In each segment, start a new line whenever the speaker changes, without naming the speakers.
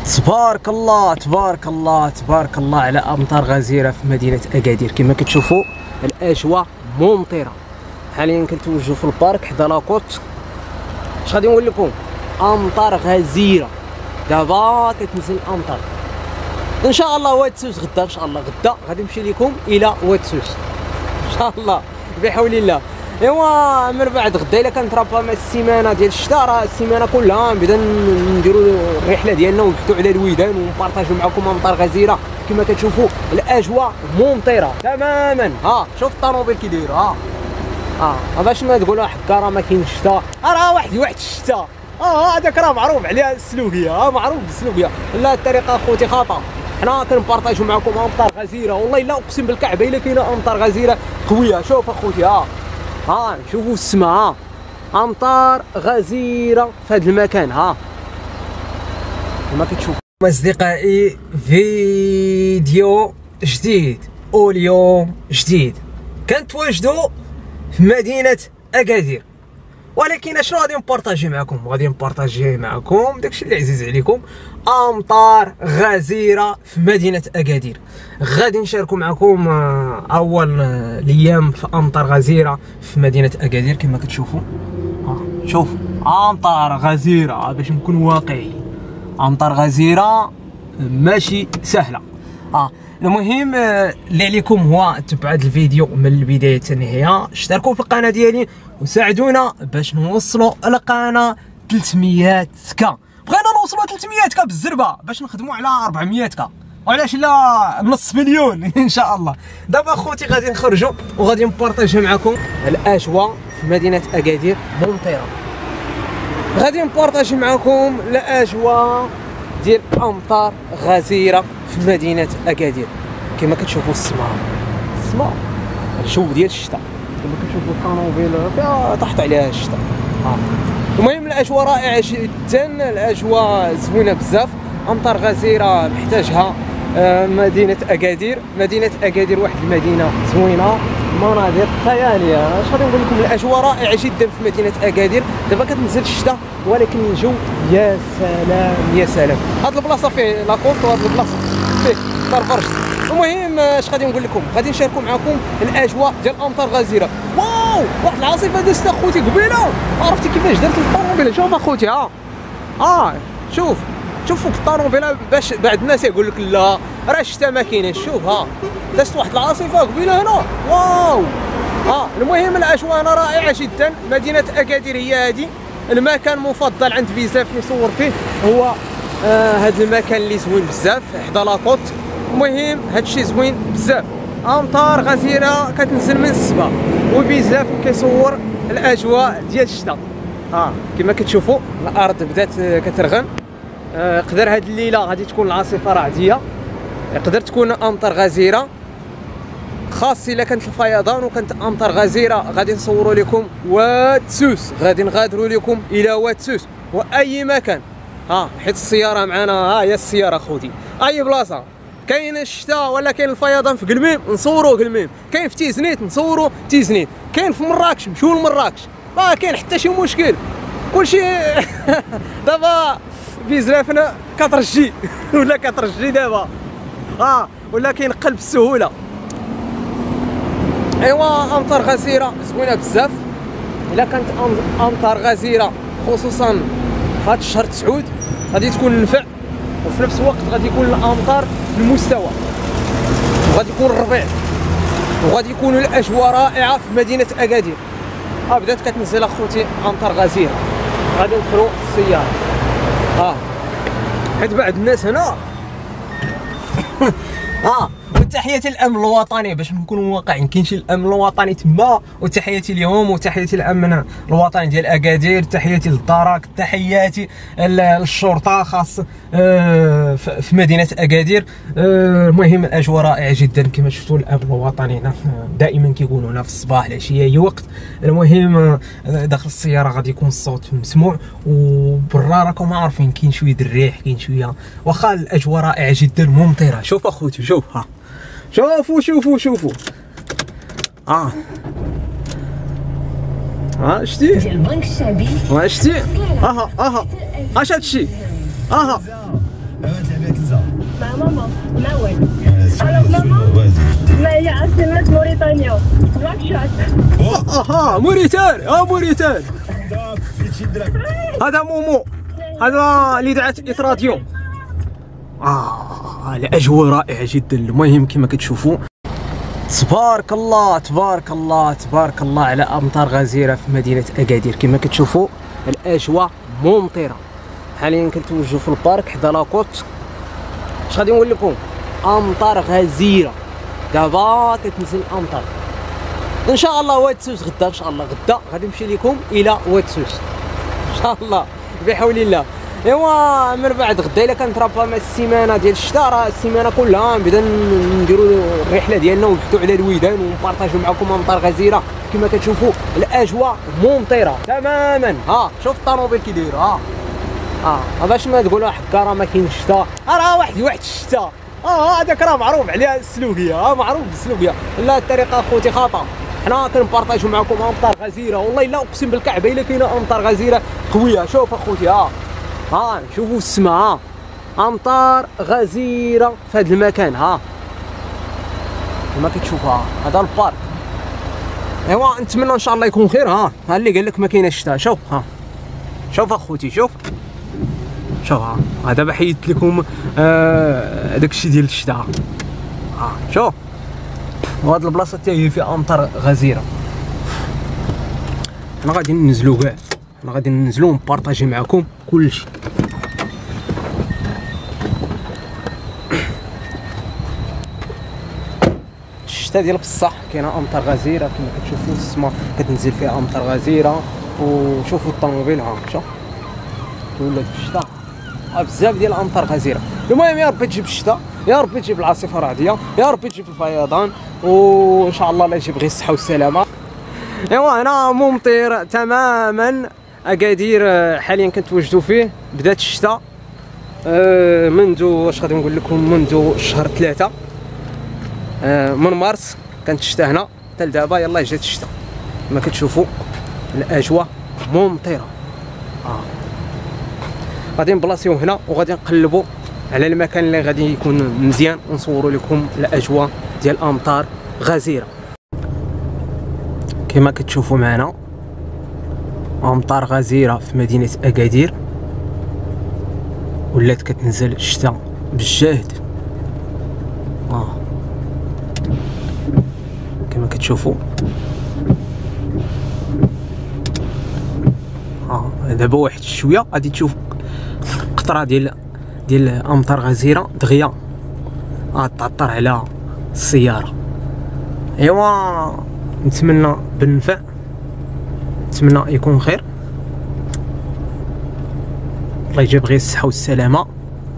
تبارك الله تبارك الله تبارك الله على امطار غزيره في مدينه اكادير. كما كتشوفوا الاجواء ممطره. حاليا كنتوجهوا في البارك حدا لاكوت. اش غادي نقول لكم؟ امطار غزيره. دابا كتنزل الامطار ان شاء الله. واتسوس غدا ان شاء الله، غدا غادي نمشي لكم الى واتسوس ان شاء الله بحول الله. ايوا من بعد غدا الا كانت راه مع السيمانه ديال الشتاء، راه السيمانه كلها نبدا نديروا الرحله ديالنا ونبحثوا على الويدان ونبارطاجيو معكم امطار غزيره. كما كتشوفوا الاجواء ممطره تماما. ها شوف الطوموبيل كي داير. باش ما تقولوا حكا راه ما كاينش الشتاء، راه واحد الشتاء. هذاك راه معروف عليها السلوكيه. معروف بالسلوكيه. لا الطريقه اخوتي خطا. حنا كنبارطاجيو معكم امطار غزيره. والله الا اقسم بالكعبه الا كاينه امطار غزيره قويه. شوف اخوتي شوفوا السماء. امطار غزيره في هذا المكان. كما كتشوفوا اصدقائي فيديو جديد واليوم جديد. كنتواجدوا في مدينه اكادير، ولكن اشنو غادي نبارطاجي معكم؟ غادي نبارطاجي معكم داكشي اللي عزيز عليكم، امطار غزيره في مدينه اكادير. غادي نشاركوا معكم اول الايام في امطار غزيره في مدينه اكادير. كما كتشوفوا شوف امطار غزيره. باش نكون واقعي، امطار غزيره ماشي سهله. المهم اللي عليكم هو تبعوا هذا الفيديو من البدايه حتى النهايه، اشتركوا في القناه ديالي وساعدونا باش نوصلوا القناه 300 كا. بغينا نوصلوا 300 كا بالزربه باش نخدموا على 400 كا، وعلاش لا نص مليون ان شاء الله. دابا اخوتي غادي نخرجوا وغادي نبارطاجيو معكم الاجواء في مدينه اكادير ممطره. غادي نبارطاجي معكم الاجواء ديال امطار غزيره في مدينه اكادير. كما كتشوفوا السماء الجو ديال الشتاء. كما كتشوفوا الطوموبيل طاحت عليها الشتاء. المهم الاجواء رائعه جدا، الاجواء زوينه بزاف. امطار غزيره محتاجها مدينه اكادير. مدينه اكادير واحد المدينه زوينه، مناظر خياليه. اش غادي نقول لكم؟ الاجواء رائعه جدا في مدينه اكادير. دابا كتنزل الشتاء ولكن الجو يا سلام يا سلام. هاد البلاصه فيه لاكونت وهاد البلاصه فيه طرفرش. المهم اش غادي نقول لكم؟ غادي نشاركوا معكم الاجواء ديال امطار غزيره. واو واحد العاصفه دازت اخوتي قبيله. عرفتي كيفاش درت الطوموبيل؟ شوف اخوتي شوف فوق الطوموبيله باش بعض الناس يقول لك لا راه الشتا ما كاينش. شوف دازت واحد العاصفه قبيله هنا. واو المهم الاجواء هنا رائعه جدا. مدينه اكادير هي هذه المكان مفضل عند بزاف نصور فيه. هو هذا المكان اللي زوين بزاف حدا لاكوت. المهم هادشي زوين بزاف. امطار غزيره كتنزل من السبا وبزاف كيصور الاجواء ديال الشتاء. كما كتشوفوا الارض بدات كترغم. يقدر هاد الليله غادي تكون العاصفه رعديه، يقدر تكون امطار غزيره. خاص الا كانت الفيضان وكانت امطار غزيره غادي نصوروا لكم واتسوس. غادي نغادروا لكم الى واتسوس واي مكان. حيت السياره معنا. هي السياره خوتي. اي بلاصه كاين الشتاء ولا كاين الفيضان في قلميم نصوروا قلميم، كاين في تيزنيت نصوروا تيزنيت، كاين في مراكش نمشيو لمراكش. ما كاين حتى شي مشكل. كلشي دابا بزافنا كترجي ولا كترجي دابا. ولا كاين قلب السهوله. ايوا امطار غزيره زوينه بزاف. الا كانت امطار غزيره خصوصا في هذا الشهر 9 غادي تكون نفع، وفي نفس الوقت غادي يكون الامطار في المستوى، وغادي يكون الربيع، وغادي يكون الاجواء رائعه في مدينه اكادير. بدات كتنزل اخوتي امطار غزيره. غادي ندخلوا السياره. حيت بعض الناس هنا وتحياتي للامن الوطني باش نكونوا واقعيين. كاين شي الامن الوطني تما، وتحياتي ليهم وتحياتي للامن الوطني ديال اكادير. تحياتي للدرك، تحياتي للشرطه خاص في مدينه اكادير. المهم الاجواء رائعه جدا. كما شفتوا الامن الوطني هنا دائما كيقولوا هنا في الصباح العشيه اي وقت. المهم داخل السياره غادي يكون الصوت مسموع، وبرا راكم عارفين كاين شويه الريح، كاين شويه. واخا الاجواء رائعه جدا ممطره. شوف اخوتي شوف. شوفوا شتي ديال البنك الشعبي. شتي اش هادشي.
مع ماما مع وين؟ الو ماما ما هي عاصمة موريتانيا؟ نواكشوط.
اها موريتان موريتان. هذا مومو، هذا اللي دعت إطراديو. الأجواء رائعة جدا. المهم كما كتشوفوا تبارك الله تبارك الله تبارك الله على أمطار غزيرة في مدينة أكادير. كما كتشوفوا الأجواء ممطرة. حاليا كنتوجهوا في البارك حدا لاكوت. اش غادي نقول لكم؟ أمطار غزيرة. دابا كتنزل الأمطار. ان شاء الله واد سوس غدا، ان شاء الله غدا غادي نمشي لكم الى واد سوس ان شاء الله بحول الله. ايوا من بعد غدا الا كانت راه مع السيمانه ديال الشتاء، راه السيمانه كلها نبدا نديروا الرحله ديالنا ونبحثوا على الويدان ونبارطاجيو معكم امطار غزيره. كما كتشوفوا الاجواء ممطره تماما. شوف الطوموبيل كي داير. باش ما تقولوا حكا راه ما كاينش الشتاء، راه واحد الشتاء. هذاك راه معروف عليها السلوكيه. معروف بالسلوكيه. لا الطريقه اخوتي خطا. حنا كنبارطاجيو معكم امطار غزيره. والله الا اقسم بالكعبه الا كاينه امطار غزيره قويه. شوف اخوتي شوفوا السماء. امطار غزيره في هذا المكان. كما كتشوفوا هذا البارك. ايوا نتمنى ان شاء الله يكون خير. ها اللي قال لك ما كايناش الشتاء. شوف اخوتي شوف دابا حيدت لكم داك الشيء ديال الشتاء. شوف وهاد البلاصه حتى هي فيها امطار غزيره. حنا غادي ننزلوا كاع، حنا غادي ننزلوا ونبارطاجي معكم كلشي. الشتاء ديال بصح كاينه امطار غزيره. كما كتشوفوا السما كتنزل فيها امطار غزيره. وشوفوا الطوموبيل شوف ولات في الشتاء بزاف ديال الامطار غزيره. المهم يا ربي تجيب الشتاء، يا ربي تجيب العاصفه الرعديه، يا ربي تجيب الفيضان، وان شاء الله لا يجيب غير الصحه والسلامه. ايوا هنا ممطر تماما. اكادير حاليا كنتواجدوا فيه. بدات الشتاء منذ واش غادي نقول لكم منذ شهر 3 من مارس كانت الشتاء هنا حتى لدابا. يلاه جات الشتاء. كما كتشوفوا الاجواء ممطره. غادي نبلاصيو هنا وغادي نقلبوا على المكان اللي غادي يكون مزيان ونصوروا لكم الاجواء ديال امطار غزيره. كما كتشوفوا معنا امطار غزيره في مدينه اكادير. ولات كتنزل الشتاء بالجهد. كما كتشوفوا دابا واحد شويه غادي تشوف قطره ديال امطار غزيره دغيا تعطر على السياره. ايوا نتمنى بالنفع، نتمنى يكون خير. الله يجيب غير الصحه والسلامه.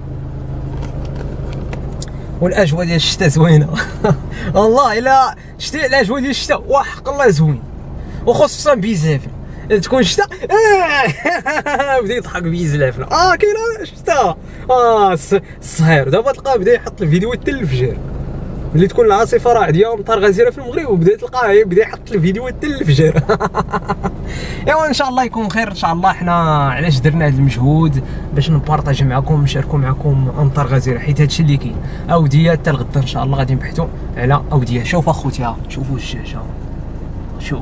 والاجواء ديال الشتاء زوينه والله الا شتي الاجواء ديال الشتاء وحق الله زوين، وخصوصا بيزافن تكون الشتاء بدا يضحك بيزلافنا. كاينه الشتاء الصهير. دابا تلقاه بدا يحط الفيديو حتى الفجر. ملي تكون العاصفه رعديه وامطار غزيره في المغرب وبدا تلقاه بدا يحط الفيديو حتى الفجر. ايوا ان شاء الله يكون خير. ان شاء الله حنا علاش درنا هذا المجهود باش نبارطاجي معكم نشاركوا معكم امطار غزيره، حيت هادشي اللي كاين. اوديه حتى الغدا ان شاء الله غادي نبحثوا على اوديه. شوف اخوتي شوفوا الشاشه. شوف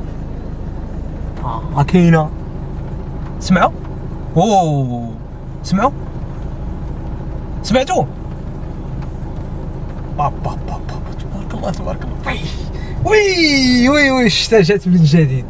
كاينه. سمعوا سمعوا سمعتوا تبارك الله تبارك الله. وي الشتاء جات من جديد.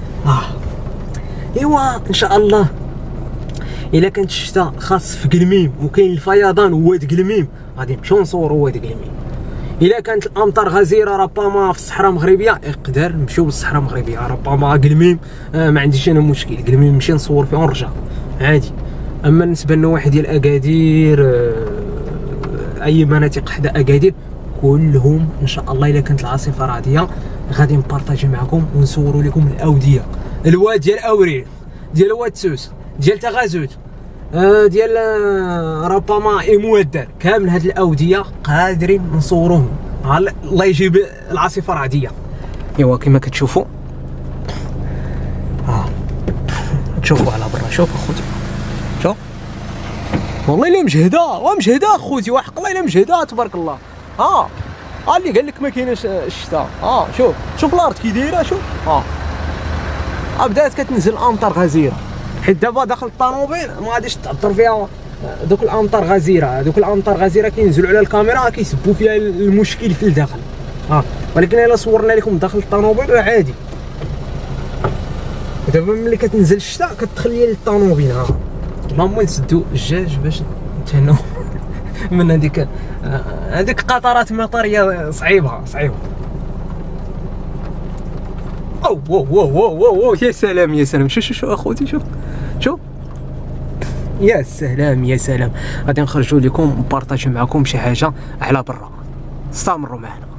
ايوا ان شاء الله الا كانت الشتاء خاص في قلميم وكاين الفيضان وواد قلميم غادي نمشيو نصوروا واد قلميم. الا كانت الامطار غزيره ربما في الصحراء المغربيه نقدر نمشيو للصحراء المغربيه. ربما قلميم ما عنديش انا مشكل، قلميم نمشي نصور فيه ونرجع عادي. اما بالنسبه للنواحي ديال اكادير اي مناطق حدا اكادير كلهم ان شاء الله الا كانت العاصفه رعديه غادي نبارطاجي معكم ونصوروا لكم الاوديه. الواد ديال اوريل، ديال واد سوس، ديال تغازوت، ديال ربما ايموادر، كامل هاد الاوديه قادرين نصوروهم. الله يجيب العاصفه رعديه. ايوا كما كتشوفوا تشوفوا على برا. شوف اخوتي شوف والله الا مجهده ومجهده خوتي، وحق الله الا مجهده تبارك الله. اللي قال لك ما كايناش الشتاء. شوف الارض كي دايره، شوف بدات كتنزل امطار غزيره، حيت دابا داخل الطوموبيل ما غاديش تاثر فيها دوك الامطار غزيره. دوك الامطار غزيره كينزلوا على الكاميرا كيسبوا فيها المشكل في الداخل. ولكن الا صورنا لكم داخل الطوموبيل عادي. دابا ملي كتنزل الشتاء كتدخل ليا للطوموبيل. اللهم نسدو الدجاج باش نتهناو من هذيك قطرات مطريه صعيبه. واو يا سلام. شوف اخوتي، شوف يا سلام. غادي نخرجوا لكم نبارطاجيو معكم شي حاجه على برا. استمروا معنا.